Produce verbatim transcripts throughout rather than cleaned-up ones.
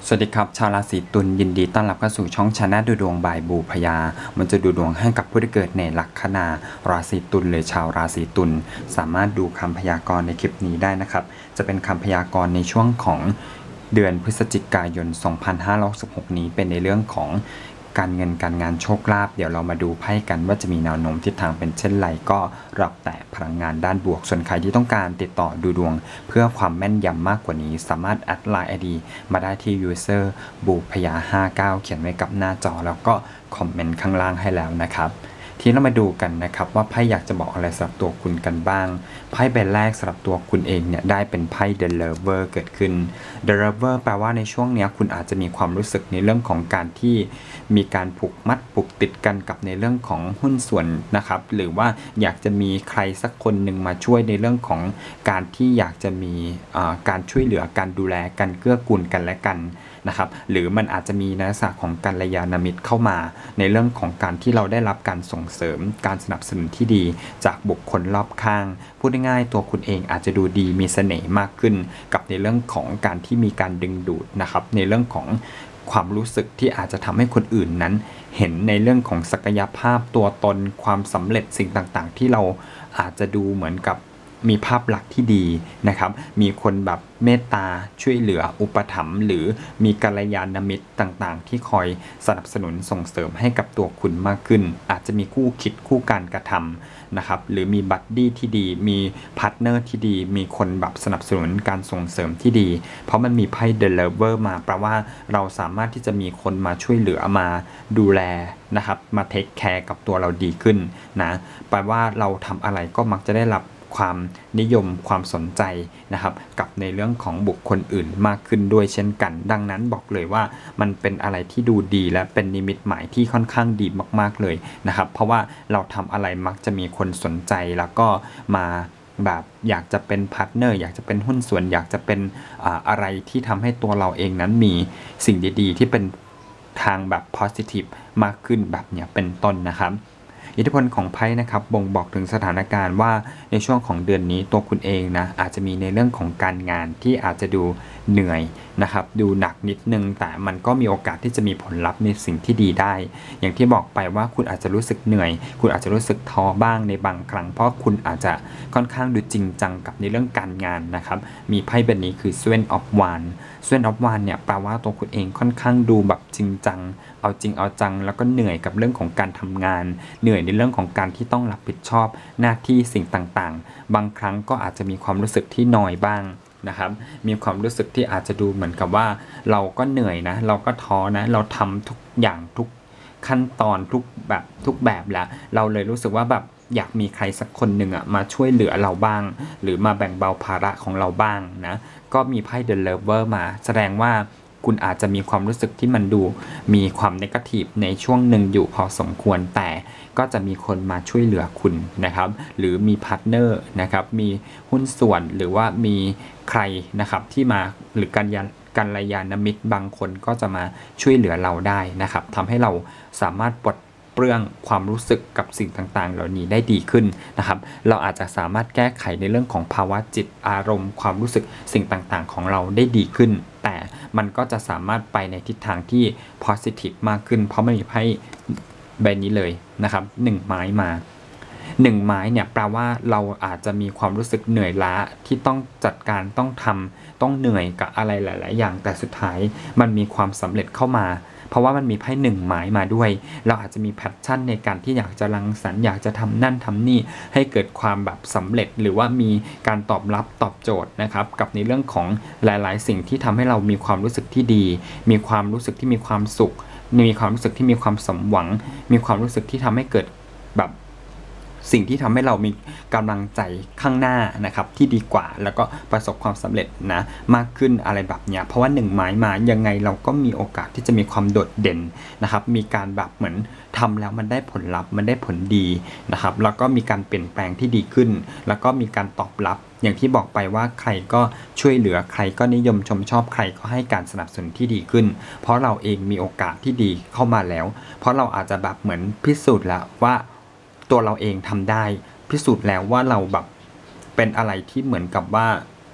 สวัสดีครับชาวราศีตุลยินดีต้อนรับเข้าสู่ช่องชาแนลดูดวงบายบูพยามันจะดูดวงให้กับผู้ที่เกิดในลัคนาราศีตุลหรือชาวราศีตุลสามารถดูคำพยากรณ์ในคลิปนี้ได้นะครับจะเป็นคำพยากรณ์ในช่วงของเดือนพฤศจิกายนสองพันห้าร้อยหกสิบหกนี้เป็นในเรื่องของการเงินการงานโชคลาภเดี๋ยวเรามาดูไพ่กันว่าจะมีแนวโน้มทิศทางเป็นเช่นไรก็รับแต่พลังงานด้านบวกส่วนใครที่ต้องการติดต่อดูดวงเพื่อความแม่นยำมากกว่านี้สามารถแอดไลน์ ไอ ดี มาได้ที่ user บูพยาห้าเก้าเขียนไว้กับหน้าจอแล้วก็คอมเมนต์ข้างล่างให้แล้วนะครับทีนี้เรามาดูกันนะครับว่าไพ่อยากจะบอกอะไรสำหรับตัวคุณกันบ้างไพ่ใบแรกสำหรับตัวคุณเองเนี่ยได้เป็นไพ่ The Lover เกิดขึ้น The Lover แปลว่าในช่วงนี้คุณอาจจะมีความรู้สึกในเรื่องของการที่มีการผูกมัดผูกติดกันกับในเรื่องของหุ้นส่วนนะครับหรือว่าอยากจะมีใครสักคนหนึ่งมาช่วยในเรื่องของการที่อยากจะมีการช่วยเหลือการดูแลกันเกื้อกูลกันและกันนะครับหรือมันอาจจะมีลักษณะของกัลยาณมิตรเข้ามาในเรื่องของการที่เราได้รับการส่งเสริมการสนับสนุนที่ดีจากบุคคลรอบข้างพูดง่ายๆตัวคุณเองอาจจะดูดีมีเสน่ห์มากขึ้นกับในเรื่องของการที่มีการดึงดูดนะครับในเรื่องของความรู้สึกที่อาจจะทำให้คนอื่นนั้นเห็นในเรื่องของศักยภาพตัวตนความสำเร็จสิ่งต่างๆที่เราอาจจะดูเหมือนกับมีภาพลักษณ์ที่ดีนะครับมีคนแบบเมตตาช่วยเหลืออุปถัมภ์หรือมีกัลยาณมิตรต่างๆที่คอยสนับสนุนส่งเสริมให้กับตัวคุณมากขึ้นอาจจะมีคู่คิดคู่การกระทำนะครับหรือมีบัดดี้ที่ดีมีพาร์ทเนอร์ที่ดีมีคนแบบสนับสนุนการส่งเสริมที่ดีเพราะมันมีไพ่ The Lover มาแปลว่าเราสามารถที่จะมีคนมาช่วยเหลือมาดูแลนะครับมาเทคแคร์กับตัวเราดีขึ้นนะแปลว่าเราทำอะไรก็มักจะได้รับความนิยมความสนใจนะครับกับในเรื่องของบุคคลอื่นมากขึ้นด้วยเช่นกันดังนั้นบอกเลยว่ามันเป็นอะไรที่ดูดีและเป็นนิมิตหมายที่ค่อนข้างดีมากๆเลยนะครับเพราะว่าเราทำอะไรมักจะมีคนสนใจแล้วก็มาแบบอยากจะเป็นพาร์ทเนอร์อยากจะเป็นหุ้นส่วนอยากจะเป็น อ่า อะไรที่ทำให้ตัวเราเองนั้นมีสิ่งดีๆที่เป็นทางแบบ positive มากขึ้นแบบเนี้ยเป็นต้นนะครับอิทธิพลของไพ่นะครับบ่งบอกถึงสถานการณ์ว่าในช่วงของเดือนนี้ตัวคุณเองนะอาจจะมีในเรื่องของการงานที่อาจจะดูเหนื่อยนะครับดูหนักนิดนึงแต่มันก็มีโอกาสที่จะมีผลลัพธ์ในสิ่งที่ดีได้อย่างที่บอกไปว่าคุณอาจจะรู้สึกเหนื่อยคุณอาจจะรู้สึกท้อบ้างในบางครั้งเพราะคุณอาจจะค่อนข้างดูจริงจังกับในเรื่องการงานนะครับมีไพ่แบบนี้คือ Seven of Wands Seven of Wands เนี่ยแปลว่าตัวคุณเองค่อนข้างดูแบบจริงจังเอาจริงเอาจังแล้วก็เหนื่อยกับเรื่องของการทำงานเหนื่อยในเรื่องของการที่ต้องรับผิดชอบหน้าที่สิ่งต่างๆบางครั้งก็อาจจะมีความรู้สึกที่นอยบ้างนะครับมีความรู้สึกที่อาจจะดูเหมือนกับว่าเราก็เหนื่อยนะเราก็ท้อนะเราทำทุกอย่างทุกขั้นตอนทุกแบบทุกแบบแล้วเราเลยรู้สึกว่าแบบอยากมีใครสักคนหนึ่งอ่ะมาช่วยเหลือเราบ้างหรือมาแบ่งเบาภาระของเราบ้างนะก็มีไพ่ The Lover มาแสดงว่าคุณอาจจะมีความรู้สึกที่มันดูมีความเนกาทีฟในช่วงหนึ่งอยู่พอสมควรแต่ก็จะมีคนมาช่วยเหลือคุณนะครับหรือมีพาร์ทเนอร์นะครับมีหุ้นส่วนหรือว่ามีใครนะครับที่มาหรือการยันกัลยาณมิตรบางคนก็จะมาช่วยเหลือเราได้นะครับทำให้เราสามารถปลดเปลื้องความรู้สึกกับสิ่งต่างๆเหล่านี้ได้ดีขึ้นนะครับเราอาจจะสามารถแก้ไขในเรื่องของภาวะจิตอารมณ์ความรู้สึกสิ่งต่างๆของเราได้ดีขึ้นแต่มันก็จะสามารถไปในทิศทางที่ positive มากขึ้นเพราะมันมีไพ่ใบนี้เลยนะครับหนึ่งไม้มาหนึ่งไม้เนี่ยแปลว่าเราอาจจะมีความรู้สึกเหนื่อยล้าที่ต้องจัดการต้องทำต้องเหนื่อยกับอะไรหลายๆอย่างแต่สุดท้ายมันมีความสำเร็จเข้ามาเพราะว่ามันมีไพ่หนึ่งไม้มาด้วยเราอาจจะมีแพชชั่นในการที่อยากจะรังสรรค์อยากจะทำนั่นทำนี่ให้เกิดความแบบสำเร็จหรือว่ามีการตอบรับตอบโจทย์นะครับกับในเรื่องของหลายๆสิ่งที่ทำให้เรามีความรู้สึกที่ดีมีความรู้สึกที่มีความสุขมีความรู้สึกที่มีความสมหวังมีความรู้สึกที่ทำให้เกิดแบบสิ่งที่ทำให้เรามีกำลังใจข้างหน้านะครับที่ดีกว่าแล้วก็ประสบความสำเร็จนะมากขึ้นอะไรแบบเนี้ยเพราะว่าหนึ่งไม้มายังไงเราก็มีโอกาสที่จะมีความโดดเด่นนะครับมีการแบบเหมือนทำแล้วมันได้ผลลัพธ์มันได้ผลดีนะครับแล้วก็มีการเปลี่ยนแปลงที่ดีขึ้นแล้วก็มีการตอบรับอย่างที่บอกไปว่าใครก็ช่วยเหลือใครก็นิยมชมชอบใครก็ให้การสนับสนุนที่ดีขึ้นเพราะเราเองมีโอกาสที่ดีเข้ามาแล้วเพราะเราอาจจะแบบเหมือนพิสูจน์แล้วว่าตัวเราเองทำได้พิสูจน์แล้วว่าเราแบบเป็นอะไรที่เหมือนกับว่า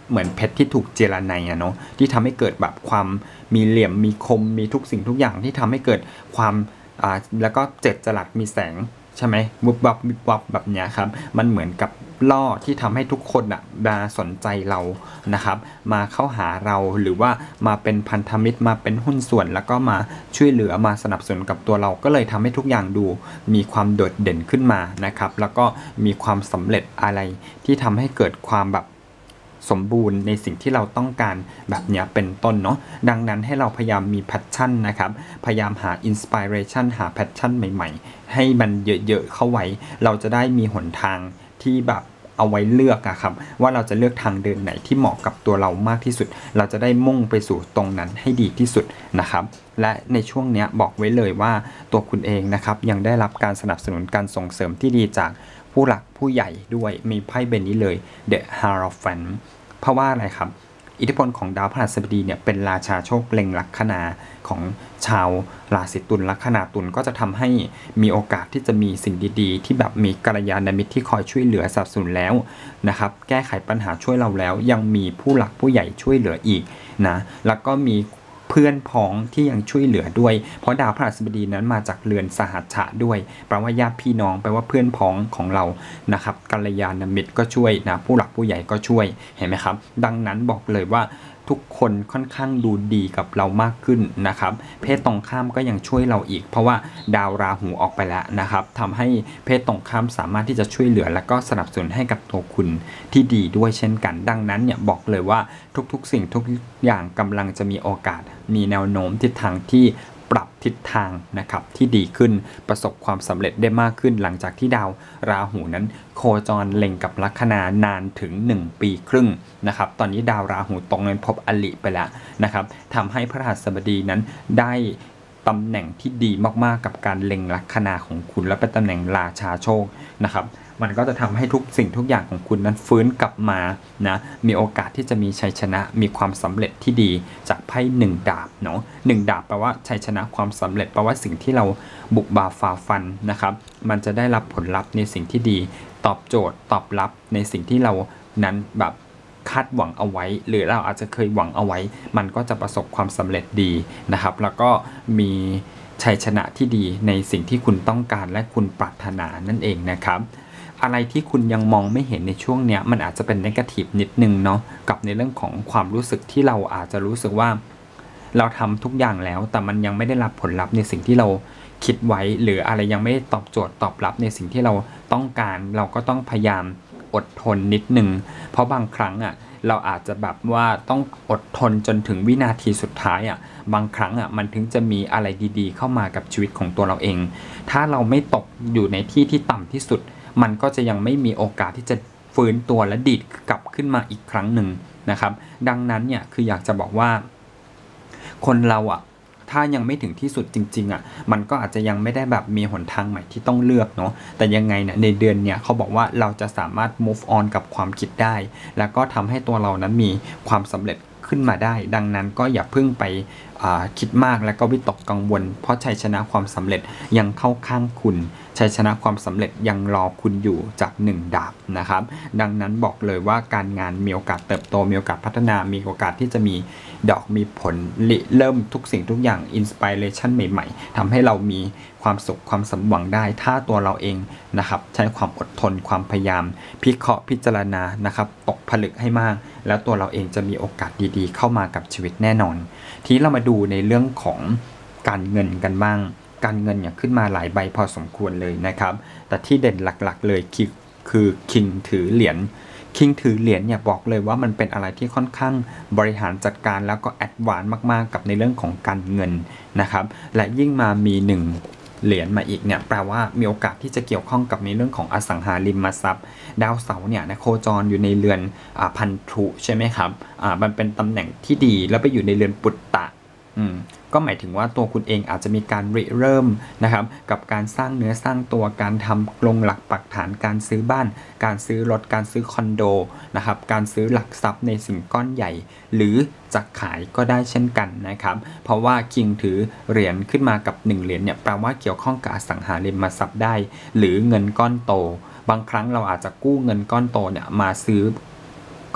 เหมือนเพชรที่ถูกเจรไนอะเนาะที่ทำให้เกิดแบบความมีเหลี่ยมมีคมมีทุกสิ่งทุกอย่างที่ทำให้เกิดความอ่าแล้วก็เจ็ดจรัสมีแสงใช่ไหมวุบวับวิบวับแบบเนี้ยครับมันเหมือนกับล่อที่ทำให้ทุกคนอ่ะมาสนใจเรานะครับมาเข้าหาเราหรือว่ามาเป็นพันธมิตรมาเป็นหุ้นส่วนแล้วก็มาช่วยเหลือมาสนับสนุนกับตัวเราก็เลยทำให้ทุกอย่างดูมีความโดดเด่นขึ้นมานะครับแล้วก็มีความสำเร็จอะไรที่ทำให้เกิดความแบบสมบูรณ์ในสิ่งที่เราต้องการแบบนี้เป็นต้นเนาะดังนั้นให้เราพยายามมีแพชชั่นนะครับพยายามหาอินสปิเรชันหาแพชชั่นใหม่ๆให้มันเยอะๆเข้าไว้เราจะได้มีหนทางที่แบบเอาไว้เลือกอะครับว่าเราจะเลือกทางเดินไหนที่เหมาะกับตัวเรามากที่สุดเราจะได้มุ่งไปสู่ตรงนั้นให้ดีที่สุดนะครับและในช่วงนี้บอกไว้เลยว่าตัวคุณเองนะครับยังได้รับการสนับสนุนการส่งเสริมที่ดีจากผู้หลักผู้ใหญ่ด้วยมีไพ่เบนนี้เลย The Hierophant เพราะว่าอะไรครับอิทธิพลของดาวพฤหัสบดีเนี่ยเป็นราชาโชคเล็งลัคนาของชาวราศีตุลลัคนาตุลก็จะทำให้มีโอกาสที่จะมีสิ่งดีๆที่แบบมีกัลยาณมิตรที่คอยช่วยเหลือสนับสนุนแล้วนะครับแก้ไขปัญหาช่วยเราแล้วยังมีผู้หลักผู้ใหญ่ช่วยเหลืออีกนะแล้วก็มีเพื่อนพ้องที่ยังช่วยเหลือด้วยเพราะดาวพฤหัสบดีนั้นมาจากเรือนสหัชชะด้วยแปลว่าญาติพี่น้องแปลว่าเพื่อนพ้องของเรานะครับกัลยาณมิตรก็ช่วยนะผู้หลักผู้ใหญ่ก็ช่วยเห็นไหมครับดังนั้นบอกเลยว่าทุกคนค่อนข้างดูดีกับเรามากขึ้นนะครับเพศตรงข้ามก็ยังช่วยเราอีกเพราะว่าดาวราหูออกไปแล้วนะครับทำให้เพศตรงข้ามสามารถที่จะช่วยเหลือและก็สนับสนุนให้กับตัวคุณที่ดีด้วยเช่นกันดังนั้นเนี่ยบอกเลยว่าทุกๆสิ่งทุกอย่างกำลังจะมีโอกาสมีแนวโน้มทิศทางที่ปรับทิศทางนะครับที่ดีขึ้นประสบความสำเร็จได้มากขึ้นหลังจากที่ดาวราหูนั้นโคจรเล็งกับลัคนา นานถึงหนึ่งปีครึ่งนะครับตอนนี้ดาวราหูตรงนั้นพบอลิไปแล้วนะครับทำให้พฤหัสบดีนั้นได้ตำแหน่งที่ดีมากๆกับการเล็งลัคนาของคุณและเป็นตำแหน่งราชาโชคนะครับมันก็จะทำให้ทุกสิ่งทุกอย่างของคุณนั้นฟื้นกลับมานะมีโอกาสที่จะมีชัยชนะมีความสำเร็จที่ดีจากไพ่หนึ่งดาบเนาะหนึ่งดาบแปลว่าชัยชนะความสำเร็จแปลว่าสิ่งที่เราบุกบ่าฝ่าฟันนะครับมันจะได้รับผลลัพธ์ในสิ่งที่ดีตอบโจทย์ตอบรับในสิ่งที่เรานั้นแบบคาดหวังเอาไว้หรือเราอาจจะเคยหวังเอาไว้มันก็จะประสบความสำเร็จดีนะครับแล้วก็มีชัยชนะที่ดีในสิ่งที่คุณต้องการและคุณปรารถนานั่นเองนะครับอะไรที่คุณยังมองไม่เห็นในช่วงเนี้ยมันอาจจะเป็นเนกาทีฟนิดนึงเนาะกับในเรื่องของความรู้สึกที่เราอาจจะรู้สึกว่าเราทำทุกอย่างแล้วแต่มันยังไม่ได้รับผลลัพธ์ในสิ่งที่เราคิดไว้หรืออะไรยังไม่ได้ตอบโจทย์ตอบรับในสิ่งที่เราต้องการเราก็ต้องพยายามอดทนนิดนึงเพราะบางครั้งอ่ะเราอาจจะแบบว่าต้องอดทนจนถึงวินาทีสุดท้ายอ่ะบางครั้งอ่ะมันถึงจะมีอะไรดีๆเข้ามากับชีวิตของตัวเราเองถ้าเราไม่ตกอยู่ในที่ที่ต่ำที่สุดมันก็จะยังไม่มีโอกาสที่จะฟื้นตัวและดีดกลับขึ้นมาอีกครั้งหนึ่งนะครับดังนั้นเนี่ยคืออยากจะบอกว่าคนเราอ่ะถ้ายังไม่ถึงที่สุดจริงๆอ่ะมันก็อาจจะยังไม่ได้แบบมีหนทางใหม่ที่ต้องเลือกเนาะแต่ยังไงเนี่ยในเดือนเนี่ยเขาบอกว่าเราจะสามารถ move on กับความคิดได้แล้วก็ทำให้ตัวเรานั้นมีความสำเร็จขึ้นมาได้ดังนั้นก็อย่าเพิ่งไปคิดมากและก็วิตกกังวลเพราะชัยชนะความสำเร็จยังเข้าข้างคุณชัยชนะความสำเร็จยังรอคุณอยู่จากหนึ่งดาบนะครับดังนั้นบอกเลยว่าการงานมีโอกาสเติบโตมีโอกาสพัฒนามีโอกาสที่จะมีดอกมีผลเริ่มทุกสิ่งทุกอย่างอินสปิเรชันใหม่ๆทำให้เรามีความสุขความสมหวังได้ถ้าตัวเราเองนะครับใช้ความอดทนความพยายามพิเคราะห์พิจารณานะครับตกผลึกให้มากแล้วตัวเราเองจะมีโอกาสดีๆเข้ามากับชีวิตแน่นอนทีนี้เรามาดูในเรื่องของการเงินกันบ้างการเงินเนี่ยขึ้นมาหลายใบพอสมควรเลยนะครับแต่ที่เด่นหลักๆเลยคือคือคิงถือเหรียญคิงถือเหรียญเนี่ยบอกเลยว่ามันเป็นอะไรที่ค่อนข้างบริหารจัดการแล้วก็แอดวานซ์มากๆกับในเรื่องของการเงินนะครับและยิ่งมามีหนึ่งเหรียญมาอีกเนี่ยแปลว่ามีโอกาสที่จะเกี่ยวข้องกับในเรื่องของอสังหาริมทรัพย์ดาวเสาร์เนี่ยนะโคจรอยู่ในเรือนพันธุใช่ไหมครับอ่ามันเป็นตำแหน่งที่ดีแล้วไปอยู่ในเรือนปุตตะอืมก็หมายถึงว่าตัวคุณเองอาจจะมีการริเริ่มนะครับกับการสร้างเนื้อสร้างตัวการทำลงหลักปักฐานการซื้อบ้านการซื้อรถการซื้อคอนโดนะครับการซื้อหลักทรัพย์ในสิ่งก้อนใหญ่หรือจะขายก็ได้เช่นกันนะครับเพราะว่าคิงถือเหรียญขึ้นมากับหนึ่งเหรียญเนี่ยแปลว่าเกี่ยวข้องกับอสังหาริมทรัพย์ได้หรือเงินก้อนโตบางครั้งเราอาจจะกู้เงินก้อนโตเนี่ยมาซื้อ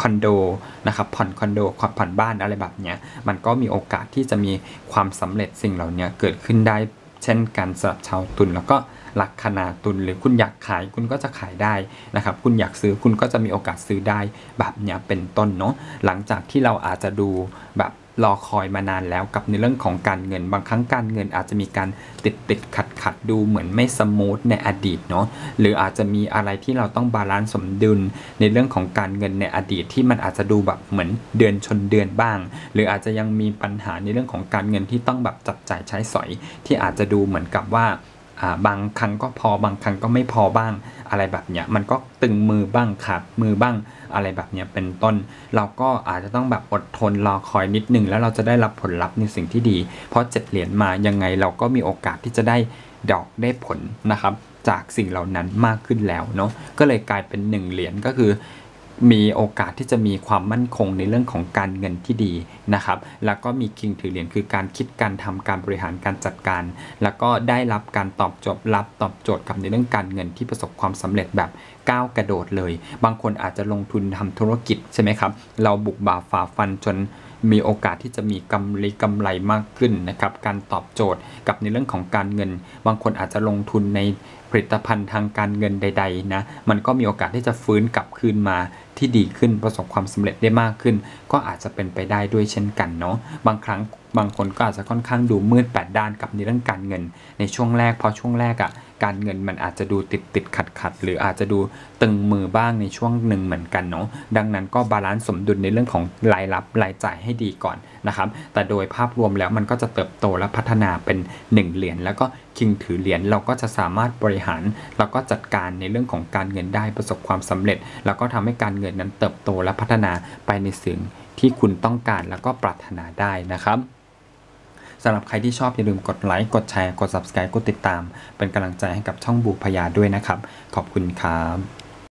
คอนโดนะครับผ่อนคอนโดผ่อนบ้านอะไรแบบเนี้ยมันก็มีโอกาสที่จะมีความสำเร็จสิ่งเหล่านี้เกิดขึ้นได้เช่นกันสำหรับชาวตุลแล้วก็ลัคนาตุลหรือคุณอยากขายคุณก็จะขายได้นะครับคุณอยากซื้อคุณก็จะมีโอกาสซื้อได้แบบเนี้ยเป็นต้นเนาะหลังจากที่เราอาจจะดูแบบรอคอยมานานแล้วกับในเรื่องของการเงินบางครั้งการเงินอาจจะมีการติดติดขัดขัดดูเหมือนไม่สมูทในอดีตเนาะหรืออาจจะมีอะไรที่เราต้องบาลานซ์สมดุลในเรื่องของการเงินในอดีตที่มันอาจจะดูแบบเหมือนเดือนชนเดือนบ้างหรืออาจจะยังมีปัญหาในเรื่องของการเงินที่ต้องแบบจับจ่ายใช้สอยที่อาจจะดูเหมือนกับว่าบางครั้งก็พอบางครั้งก็ไม่พอบ้างอะไรแบบเนี้ยมันก็ตึงมือบ้างขาดมือบ้างอะไรแบบเนี้ยเป็นต้นเราก็อาจจะต้องแบบอดทนรอคอยนิดนึงแล้วเราจะได้รับผลลัพธ์ในสิ่งที่ดีเพราะเจ็ดเหรียญมายังไงเราก็มีโอกาสที่จะได้ดอกได้ผลนะครับจากสิ่งเหล่านั้นมากขึ้นแล้วเนาะก็เลยกลายเป็นหนึ่งเหรียญก็คือมีโอกาสที่จะมีความมั่นคงในเรื่องของการเงินที่ดีนะครับแล้วก็มีคิงถือเหรียญคือการคิดการทำการบริหารการจัดการแล้วก็ได้รับการตอบโจทย์รับตอบโจทย์กับในเรื่องการเงินที่ประสบความสำเร็จแบบก้าวกระโดดเลยบางคนอาจจะลงทุนทำธุรกิจใช่ไหมครับเราบุกบ่าฝ่าฟันจนมีโอกาสที่จะมีกำไรกำไรมากขึ้นนะครับการตอบโจทย์กับในเรื่องของการเงินบางคนอาจจะลงทุนในผลิตภัณฑ์ทางการเงินใดๆนะมันก็มีโอกาสที่จะฟื้นกลับคืนมาที่ดีขึ้นประสบความสำเร็จได้มากขึ้นก็อาจจะเป็นไปได้ด้วยเช่นกันเนาะบางครั้งบางคนก็อาจจะค่อนข้างดูมืดแปดด้านกับในเรื่องการเงินในช่วงแรกเพราะช่วงแรกอะ่ะการเงินมันอาจจะดูติดติดขัดขัดหรืออาจจะดูตึงมือบ้างในช่วงหนึ่งเหมือนกันเนาะดังนั้นก็บาลานซ์สมดุลในเรื่องของรายรับรายจ่ายให้ดีก่อนนะครับแต่โดยภาพรวมแล้วมันก็จะเติบโตและพัฒนาเป็นหนึ่งเหรียญแล้วก็คิงถือเหรียญเราก็จะสามารถบริหารแล้วก็จัดการในเรื่องของการเงินได้ประสบความสำเร็จแล้วก็ทำให้การเงินนั้นเติบโตและพัฒนาไปในสิ่งที่คุณต้องการแล้วก็ปรารถนาได้นะครับสำหรับใครที่ชอบอย่าลืมกดไลค์กดแชร์กด ซับสไครบ์ กดติดตามเป็นกำลังใจให้กับช่องบูพยาด้วยนะครับขอบคุณครับ